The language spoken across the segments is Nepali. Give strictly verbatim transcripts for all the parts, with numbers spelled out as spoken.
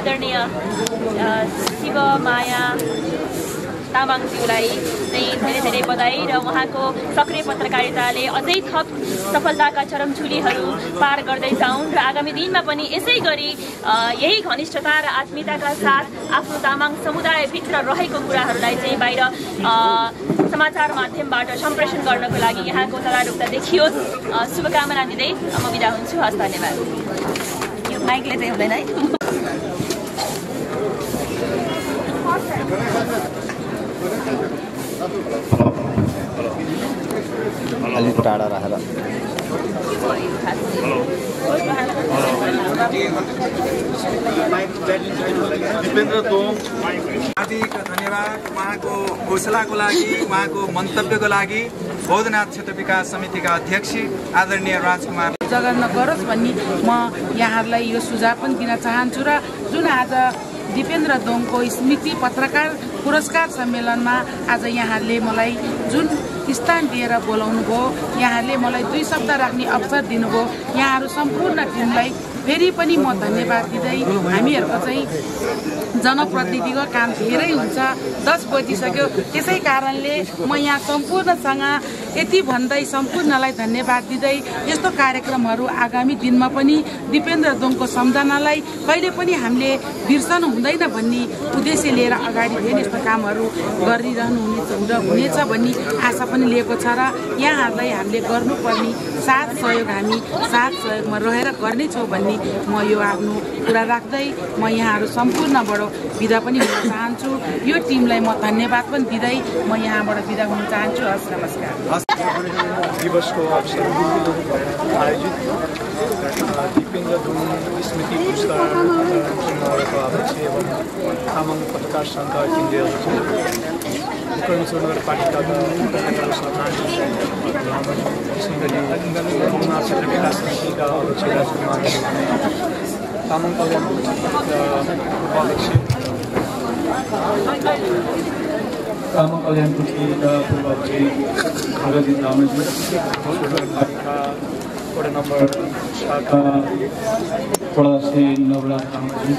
आदरणीय शिव माया तामाङज्यूलाई चाहिँ धेरै धेरै बधाई र उहाँको सक्रिय पत्रकारिताले अझै थप सफलताका चरमछुलीहरू पार गर्दै जाउन् र आगामी दिनमा पनि यसै गरी यही घनिष्ठता र आत्मीयताका साथ आफ्नो तामाङ समुदायभित्र रहेको कुराहरूलाई चाहिँ बाहिर समाचार माध्यमबाट सम्प्रेषण गर्नको लागि यहाँको तदारुकता देखियोस्। शुभकामना दिँदै म बिदा हुन्छु। हस्, धन्यवाद। यो माइकले चाहिँ हुँदैन है। अलिक टाढा राखेर दिपेन्द्र दोङ हार्दिक धन्यवाद उहाँको घोषणाको लागि, उहाँको मन्तव्यको लागि। बौद्धनाथ क्षेत्र विकास समितिका अध्यक्ष आदरणीय राजकुमार जगत नगरोस् भन्ने म यहाँहरूलाई यो सुझाव पनि दिन चाहन्छु। र जुन आज दिपेन्द्र दोङको स्मृति पत्रकार पुरस्कार सम्मेलनमा आज यहाँहरूले मलाई जुन स्थान दिएर बोलाउनु भयो, यहाँहरूले मलाई दुई शब्द राख्ने अवसर दिनुभयो, यहाँहरू सम्पूर्ण टिमलाई फेरि पनि म धन्यवाद दिँदै हामीहरूको चाहिँ जनप्रतिनिधिको काम धेरै हुन्छ, दस बजिसक्यो, त्यसै कारणले म यहाँ सम्पूर्णसँग यति भन्दै सम्पूर्णलाई धन्यवाद दिँदै यस्तो कार्यक्रमहरू आगामी दिनमा पनि दिपेन्द्र दोङको सम्झनालाई कहिले पनि हामीले बिर्सनु हुँदैन भन्ने उद्देश्य लिएर अगाडि फेरि यस्तो कामहरू गरिरहनु हुनेछ हुनेछ भन्ने आशा पनि लिएको छ। र यहाँहरूलाई हामीले गर्नुपर्ने साथ सहयोग हामी साथ सहयोगमा रहेर गर्नेछौँ भन्ने म यो आफ्नो कुरा राख्दै म यहाँहरू सम्पूर्णबाट बिदा पनि हुन चाहन्छु। यो टिमलाई म धन्यवाद पनि दिँदै म यहाँबाट बिदा हुन चाहन्छु। हस्, नमस्कार। दिवसको अवसर आयोजित दिपेन्द्र दोङ स्मृति पुरस्कार समारोहको अध्यक्ष एवं तामाङ पत्रकार सङ्घ केन्द्रीय कर्मचारी नगरपालिकाका क्षेत्र विकास समितिका अध्यक्ष राजकुमार तामाङ कल्याण उपाध्यक्ष तामाङ कल्याण कुटीका पूर्वाध्यक्ष खगजित लामाजी, नगरपालिका वडा नम्बर सातका वडा श्री नवराज लामाजी,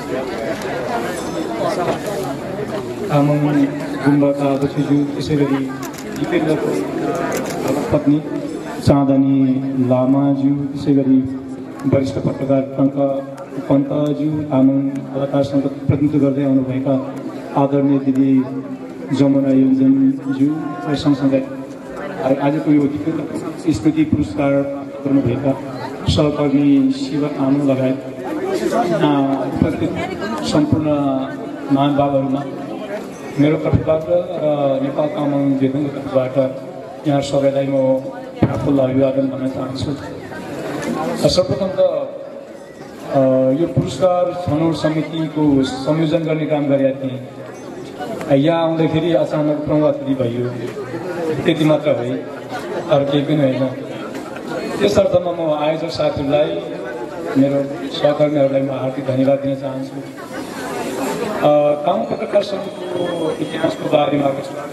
तामाङ गुम्बाका अध्यक्षज्यू, त्यसै गरी दिपेन्द्रको पत्नी चाँदनी लामाज्यू, त्यसै गरी वरिष्ठ पत्रकार टङ्क पन्तज्यू, तामाङ पत्रकार सङ्घ प्रतिनिधित्व गर्दै आउनुभएका आदरणीय दिदी जमुना योजनज्यू र सँगसँगै आजको यो स्मृति पुरस्कार गर्नुभएका सहकर्मी शिव आमा लगायत उपस्थित सम्पूर्ण महानुभावहरूमा मेरो तर्फबाट र नेपाल तामाङ जेठोङको तर्फबाट यहाँ सबैलाई म फुल अभिवादन भन्न चाहन्छु। सर्वप्रथम त यो पुरस्कार छनौट समितिको संयोजन गर्ने काम गरेका थिएँ। यहाँ आउँदाखेरि अचानक प्रभावती भयो, त्यति मात्र है, अरू केही पनि होइन। त्यस अर्थमा म आयोजक साथीहरूलाई, मेरो सहकर्मीहरूलाई म हार्दिक धन्यवाद दिन चाहन्छु। तामाङ पत्रकार सङ्घको इतिहासको बारेमा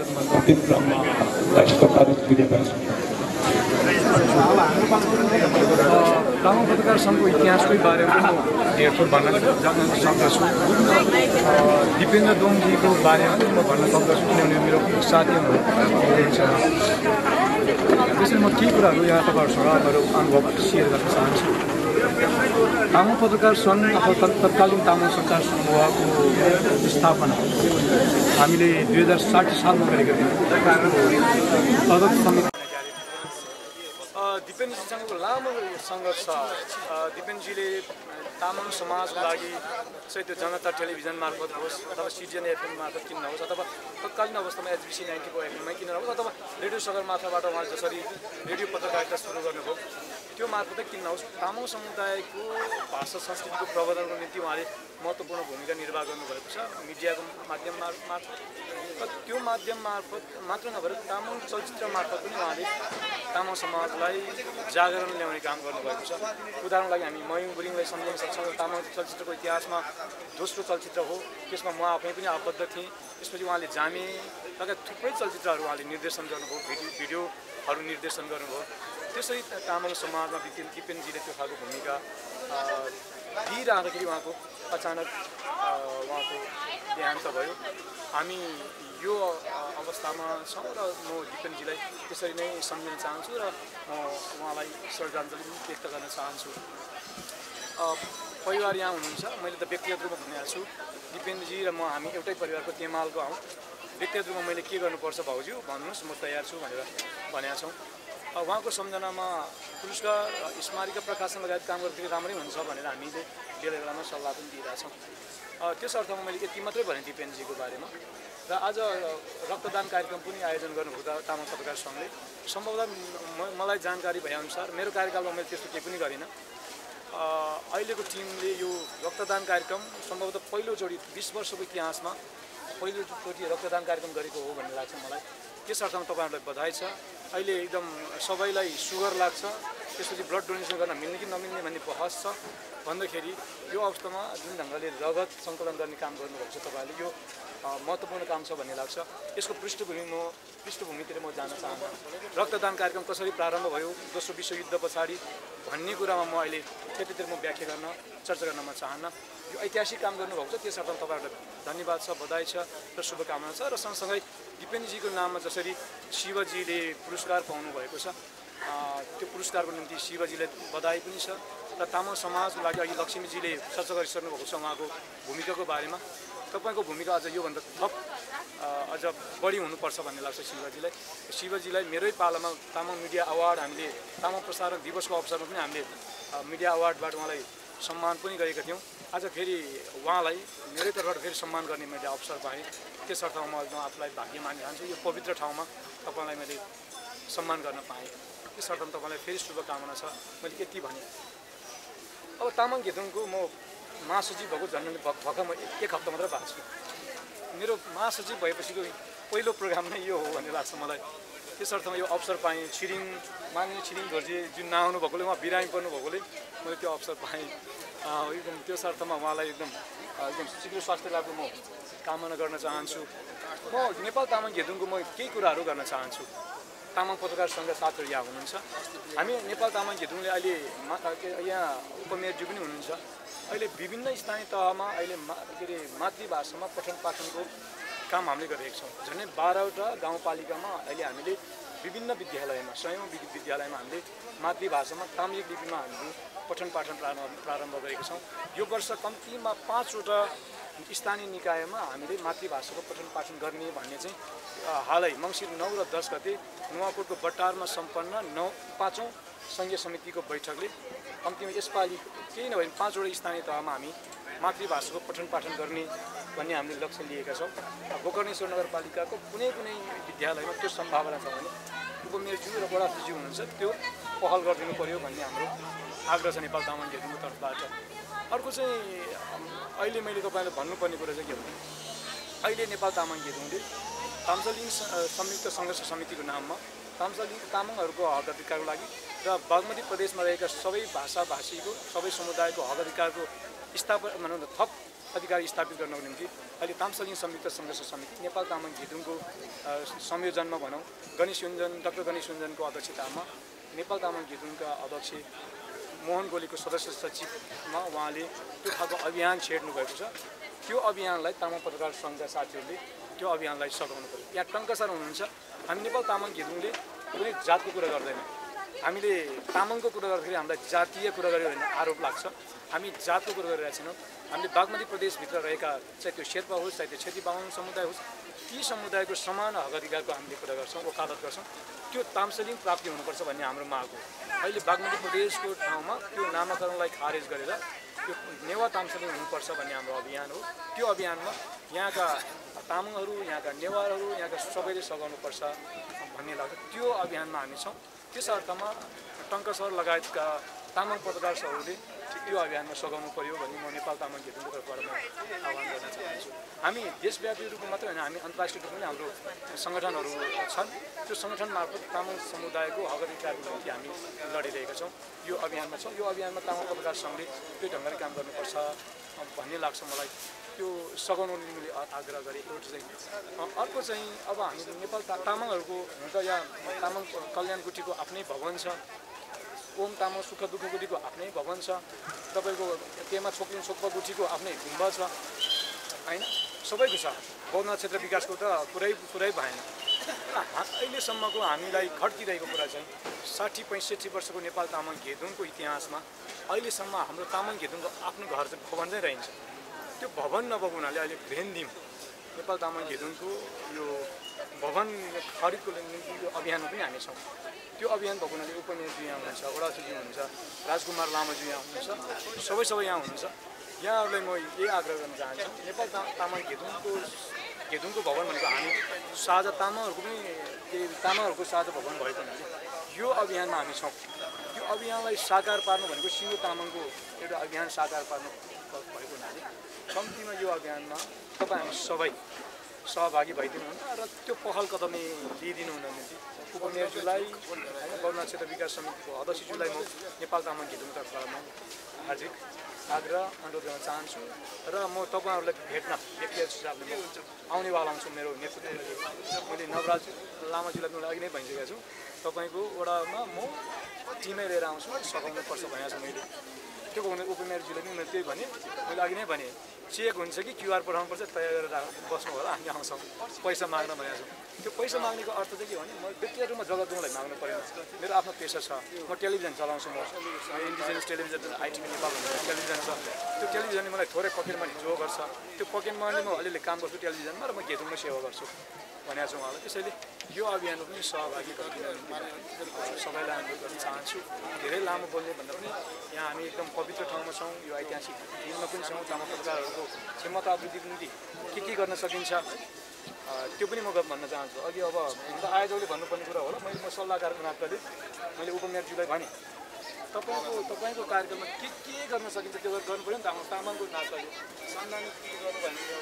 तामाङ पत्रकार सङ्घको इतिहासकै बारेमा धेरथोर भन्न जान्न सक्दछु। दिपेन्द्र दोङजीको बारेमा म भन्न सक्दछु, किनभने मेरो साथी हुनुहुन्छ। त्यसैले म केही कुराहरू यहाँ तपाईँहरूसँग मेरो अनुभव सेयर गर्न चाहन्छु। तामाङ पत्रकार सङ्घ अथवा तत्कालीन तामाङ सञ्चार समूहको स्थापना हामीले दुई हजार साठी सालमा गरेका थियौँ। अध्यक्ष समिति दिपेन्द्रजीसँगको लामो सङ्घर्ष, दिपेन्द्रजीले तामाङ समाजको लागि चाहिँ त्यो जनता टेलिभिजन मार्फत होस् अथवा सिटिएन एफएम मार्फत किन्न होस् अथवा तत्कालीन अवस्थामा एचबिसी नाइन्टीको एफएममै किन्न होस् अथवा रेडियो सगरमाथाबाट उहाँ जसरी रेडियो पत्रकारिता सुरु गर्नुभयो त्यो मार्फतै किन्न होस्, तामाङ समुदायको भाषा संस्कृतिको प्रवर्धनको निम्ति उहाँले महत्त्वपूर्ण भूमिका निर्वाह गर्नुभएको छ मिडियाको माध्यम मार्फत। र त्यो माध्यम मार्फत मात्र नभएर तामाङ चलचित्र मार्फत पनि उहाँले तामाङ समाजलाई जागरण ल्याउने काम गर्नुभएको छ। उदाहरणको लागि हामी मयुङ गुरुङलाई सम्झाउन सक्छौँ। तामाङ चलचित्रको इतिहासमा दोस्रो चलचित्र हो, त्यसमा म आफै पनि आबद्ध थिएँ। त्यसपछि उहाँले जामे लगायत थुप्रै चलचित्रहरू उहाँले निर्देशन गर्नुभयो, भिडियो भिडियोहरू निर्देशन गर्नुभयो। त्यसरी तामाङ समाजमा दिपेन्द्रजीले त्यो खालको भूमिका दिइरहँदाखेरि उहाँको अचानक उहाँको देहान्त भयो। हामी यो अवस्थामा छौँ र म दिपेनजीलाई त्यसरी नै सम्झिन चाहन्छु र म उहाँलाई श्रद्धाञ्जली व्यक्त गर्न चाहन्छु। परिवार यहाँ हुनुहुन्छ, मैले त व्यक्तिगत रूपमा भनिरहेको छु, दिपेनजी र म हामी एउटै परिवारको तेमालको हौँ। व्यक्तिगत रूपमा मैले के गर्नुपर्छ भाउजू भन्नुहोस्, म तयार छु भनेर भनेका छौँ। उहाँको सम्झनामा पुरस्कार स्मारिका प्रकाशन लगायत काम गर्दाखेरि राम्रै हुन्छ भनेर हामीले बेला बेलामा सल्लाह पनि दिइरहेछौँ। त्यस अर्थमा मैले यति मात्रै भने दिपेनजीको बारेमा। र आज रक्तदान कार्यक्रम पनि आयोजन गर्नुभयो तामाङ पत्रकार सङ्घले। सम्भवतः मलाई जानकारी भएअनुसार मेरो कार्यकालमा मैले त्यस्तो केही पनि गरिनँ। अहिलेको टिमले यो रक्तदान कार्यक्रम सम्भवतः पहिलोचोटि बिस वर्षको इतिहासमा पहिलोचोटि रक्तदान कार्यक्रम गरेको हो भन्ने लाग्छ मलाई। त्यस अर्थमा तपाईँहरूलाई बधाई छ। अहिले एकदम सबैलाई सुगर लाग्छ, त्यसपछि ब्लड डोनेसन गर्न मिल्ने कि नमिल्ने भन्ने बहस छ भन्दाखेरि यो अवस्थामा जुन ढङ्गले रगत सङ्कलन गर्ने काम गर्नुभएको छ तपाईँहरूले, यो महत्त्वपूर्ण काम छ भन्ने लाग्छ। यसको पृष्ठभूमि म पृष्ठभूमितिर म जान चाहन्न। रक्तदान कार्यक्रम कसरी प्रारम्भ भयो दोस्रो विश्वयुद्ध पछाडि भन्ने कुरामा म अहिले त्यतितिर म व्याख्या गर्न चर्चा गर्न म चाहन्न। यो ऐतिहासिक काम गर्नुभएको छ, त्यस अर्थमा तपाईँहरूलाई धन्यवाद छ, बधाई छ र शुभकामना छ। र सँगसँगै दिपेनजीको नाममा जसरी शिवजीले पुरस्कार पाउनु भएको छ, त्यो पुरस्कारको निम्ति शिवजीलाई बधाई पनि छ। र तामाङ समाजको लागि अघि लक्ष्मीजीले चर्चा गरिसक्नु भएको छ उहाँको भूमिकाको बारेमा। तपाईँको भूमिका अझ योभन्दा थप अझ बढी हुनुपर्छ भन्ने लाग्छ शिवजीलाई। शिवजीलाई मेरै पालामा तामाङ मिडिया अवार्ड हामीले तामाङ प्रसारण दिवसको अवसरमा पनि हामीले मिडिया अवार्डबाट उहाँलाई सम्मान पनि गरेका थियौँ। आज फेरि उहाँलाई मेरै तर्फबाट फेरि सम्मान गर्ने मैले अवसर पाएँ। त्यस अर्थमा म आफूलाई भाग्य मान्न चाहन्छु। यो पवित्र ठाउँमा तपाईँलाई मैले सम्मान गर्न पाएँ, त्यस अर्थमा तपाईँलाई फेरि शुभकामना छ। मैले यति भने अब तामाङ घेदुङको म महासचिव भएको झन् भर्खर म एक हप्ता मात्र भएको छु। मेरो महासचिव भएपछिको पहिलो प्रोग्राम नै यो हो भन्ने लाग्छ मलाई। त्यस अर्थमा यो अवसर पाएँ। छिरिङ माननीय छिरिङ धोर्जी जुन नआउनु भएकोले उहाँ बिरामी पर्नु भएकोले मैले त्यो अवसर पाएँ। एकदम त्यस अर्थमा उहाँलाई एकदम एकदम शीघ्र स्वास्थ्य लाभको म कामना गर्न चाहन्छु। म नेपाल तामाङ घेदुङको म केही कुराहरू गर्न चाहन्छु। तामाङ पत्रकार सङ्घ साथीहरू यहाँ हुनुहुन्छ। हामी नेपाल तामाङ घेदुङले अहिले यहाँ उपमेयरज्यू पनि हुनुहुन्छ। अहिले विभिन्न स्थानीय तहमा अहिले मा के अरे मातृभाषामा पठन पाठनको काम हामीले गरिरहेका छौँ। झन्डै बाह्रवटा गाउँपालिकामा अहिले हामीले विभिन्न विद्यालयमा सयौँ विद्यालयमा हामीले मातृभाषामा ताम्रिक लिपिमा हामीले पठन पाठन प्रारम्भ प्रारम्भ गरेका छौँ। यो वर्ष कम्तीमा पाँचवटा स्थानीय निकायमा हामीले मातृभाषाको पठन पाठन गर्ने भन्ने चाहिँ हालै मङ्सिर नौ र दस गते नुवाकोटको बट्टारमा सम्पन्न नौ पाँचौँ सङ्घीय समितिको बैठकले कम्तीमा यसपालि केही नभए पाँचवटा स्थानीय तहमा हामी मातृभाषाको पठन पाठन गर्ने भन्ने हामीले लक्ष्य लिएका छौँ। गोकर्णेश्वर नगरपालिकाको कुनै कुनै विद्यालयमा त्यो सम्भावना छ भने उपमेयरज्यू र वडाज्यू हुनुहुन्छ, त्यो पहल गरिदिनु पऱ्यो भन्ने हाम्रो आग्रह छ नेपाल तामाङ घेदुङको तर्फबाट। अर्को चाहिँ अहिले मैले तपाईँलाई भन्नुपर्ने कुरा चाहिँ के भने अहिले नेपाल तामाङ घेदुङले ताम्सलिङ संयुक्त सङ्घर्ष समितिको नाममा ताम्सलिङ तामाङहरूको हक अधिकारको लागि र बागमती प्रदेशमा रहेका सबै भाषा भाषीको सबै समुदायको हक अधिकारको स्थापना भनौँ न थप अधिकार स्थापित गर्नको निम्ति अहिले ताम्सलिङ संयुक्त सङ्घर्ष समिति नेपाल तामाङ घेदुङको संयोजनमा भनौँ गणेश योन्जन डाक्टर गणेश योन्जनको अध्यक्षतामा नेपाल तामाङ घेदुङका अध्यक्ष मोहन गोलीको सदस्य सचिवमा उहाँले त्यो खालको अभियान छेड्नु भएको छ। त्यो अभियानलाई तामाङ पत्रकार सङ्घका साथीहरूले त्यो अभियानलाई सघाउनु पर्यो। यहाँ टङ्कसर हुनुहुन्छ। हामी नेपाल तामाङ घेदुङले कुनै जातको कुरा गर्दैन। हामीले तामाङको कुरा गर्दाखेरि हामीलाई जातीय कुरा गर्यो भने आरोप लाग्छ। हामी जातको कुरा गरिरहेका छैनौँ। हामीले बागमती प्रदेशभित्र रहेका चाहे त्यो शेर्पा होस् चाहे त्यो छेत्री बाहुन समुदाय होस्, ती समुदायको समान हक अधिकारको हामीले कुरा गर्छौँ, वकालत गर्छौँ। त्यो ताम्सलिङ प्राप्ति हुनुपर्छ भन्ने हाम्रो माग हो। अहिले बागमती प्रदेशको ठाउँमा त्यो नामाकरणलाई खारेज गरेर त्यो नेवा ताम्सलिङ हुनुपर्छ भन्ने हाम्रो अभियान हो। त्यो अभियानमा यहाँका तामाङहरू, यहाँका नेवारहरू, यहाँका सबैले सघाउनुपर्छ भन्ने लाग्छ। त्यो अभियानमा हामी छौँ। त्यस अर्थमा टङ्कसर लगायतका तामाङ पत्रकारहरूले त्यो अभियानमा सघाउनु पर्यो भन्ने म नेपाल तामाङ घेदुङको तर्फबाट म आह्वान गर्न चाहन्छु। हामी देशव्यापी रूपमा मात्रै होइन, हामी अन्तर्राष्ट्रिय रूपमा पनि हाम्रो सङ्गठनहरू छन्। त्यो सङ्गठन मार्फत तामाङ समुदायको हक अधिकारको निम्ति हामी लडिरहेका छौँ। यो अभियानमा छौँ। यो अभियानमा तामाङ पत्रकार सङ्घले त्यो ढङ्गले काम गर्नुपर्छ भन्ने लाग्छ मलाई। त्यो सघाउनु मैले आग्रह गरेँ एउटा चाहिँ। अर्को चाहिँ अब हामी नेपाल तामाङहरूको हुन त यहाँ तामाङ कल्याण गुठीको आफ्नै भवन छ। ओम तामाङ सुख दुःख गुठीको आफ्नै भवन छ, तपाईँको पेमा छोक्लिङ सोक्पा गुठीको आफ्नै गुम्बा छ होइन, सबैको छ। बौद्धनाथ क्षेत्र विकासको त पुरै पुरै भएन। अहिलेसम्मको हामीलाई खड्किरहेको कुरा चाहिँ साठी पैँसठी वर्षको नेपाल तामाङ घेदुङको इतिहासमा अहिलेसम्म हाम्रो तामाङ घेदुङको आफ्नो घर चाहिँ भवन चाहिँ रहन्छ। त्यो भवन नभएको हुनाले अहिले घ्रेन्दिम नेपाल तामाङ घेदुङको यो भवन खरिदको निम्ति यो अभियानमा पनि हामी छौँ। त्यो अभियान भएको हुनाले उपमेयरजी यहाँ हुनुहुन्छ, ओडासीजी हुनुहुन्छ, राजकुमार लामाजी यहाँ हुनुहुन्छ, सबै सबै यहाँ हुनुहुन्छ। यहाँहरूलाई म यही आग्रह गर्न चाहन्छु, नेपाल ता तामाङ घेदुङको घेदुङको भवन भनेको हामी साझा तामाङहरूको पनि केही तामाङहरूको साझा भवन भएको हुनाले यो अभियानमा हामी छौँ। यो अभियानलाई साकार पार्नु भनेको सिङ्गो तामाङको एउटा अभियान साकार पार्नु भएको हुनाले कम्तीमा यो अभियानमा तपाईँ हामी सबै सहभागी भइदिनु हुन र त्यो पहल कदमी लिइदिनु हुन निम्ति उपमेयरज्यूलाई होइन बौद्धनाथ क्षेत्र विकास समितिको अध्यक्षज्यूलाई म नेपाल तामाङ घेदुङ तर्फबाट म हार्दिक आग्रह अनुरोध गर्न चाहन्छु र म तपाईँहरूलाई भेट्न व्यक्तिगत हिसाबले म आउनेवाला हुन्छु। मेरो नेतृत्वमा मैले नवराज लामाज्यूलाई मैले अघि नै भनिसकेको छु, तपाईँको वडामा म टिमै लिएर आउँछु, सघाउनुपर्छ भनेको छु मैले। त्यो भने उपमेयरज्यूले पनि मैले त्यही भने, मैले अघि नै भने चेक हुन्छ कि क्युआर पठाउनुपर्छ तयार गरेर बस्नु होला, हामी आउँछौँ पैसा माग्न भनेको छु। त्यो पैसा माग्नेको अर्थ चाहिँ के भने म व्यक्तिगत रूपमा जग्गा दुःखलाई माग्नु परेन, मेरो आफ्नो पेसा छ। म टेलिभिजन चलाउँछु, म इन्डिजिनियस टेलिभिजन आइटिभी नेपाल भन्ने टेलिभिजन छ, त्यो टेलिभिजनले मलाई थोरै पकेट मनी जो गर्छ, त्यो पकेट मनी म अलिअलि काम गर्छु टेलिभिजनमा र म घेदुङमा सेवा गर्छु भनेको छु उहाँलाई। त्यसैले यो अभियानमा पनि सहभागी गरिदिनु सबैलाई अनुरोध गर्न चाहन्छु। धेरै लामो बोल्ने भन्दा पनि यहाँ हामी एकदम पवित्र ठाउँमा छौँ, यो ऐतिहासिक दिनमा पनि छौँ। तामाङ पत्रकारहरूको क्षमता वृद्धिको निम्ति के के गर्न सकिन्छ त्यो पनि म भन्न चाहन्छु। अघि अब हुन त आयोजकले भन्नुपर्ने कुरा होला, मैले म सल्लाहकारको नाताले मैले उपमेयरज्यूलाई भने तपाईँको तपाईँको कार्यक्रममा के के गर्न सकिन्छ त्यो गर्नु पऱ्यो नि त। हाम्रो तामाङको नाताले सम्मानित गर्नु भयो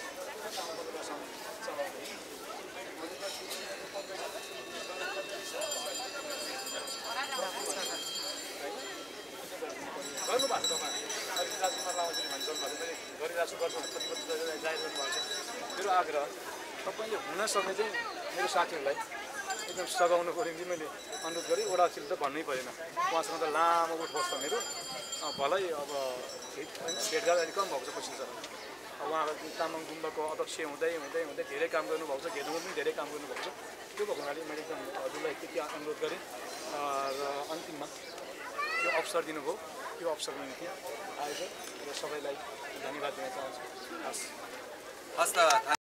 गर्नुभएको छ। तपाईँ राजकुमार लामाजीले भन्छन् भने मैले गरिरहेको छु, गर्छु प्रतिबद्धता जाहेर गर्नुभएको छ। मेरो आग्रह तपाईँले हुन सक्ने चाहिँ मेरो साथीहरूलाई एकदम सघाउनुको निम्ति मैले अनुरोध गरेँ। ओडासीले त भन्नै परेन, उहाँसँग त लामो उठबस छ मेरो। भलै अब होइन भेटघाट अलिक कम भएको छ पछि छ। उहाँको तामाङ गुम्बाको अध्यक्ष हुँदै हुँदै हुँदै धेरै काम गर्नुभएको छ, घेदुङमा पनि धेरै काम गर्नुभएको छ। त्यो भएको हुनाले मैले एकदम हजुरलाई त्यति अनुरोध गरेँ र अन्तिममा यो अवसर दिनुभयो, त्यो अवसरको निम्ति आयोजक र सबैलाई धन्यवाद दिन चाहन्छु। हस् हस् त।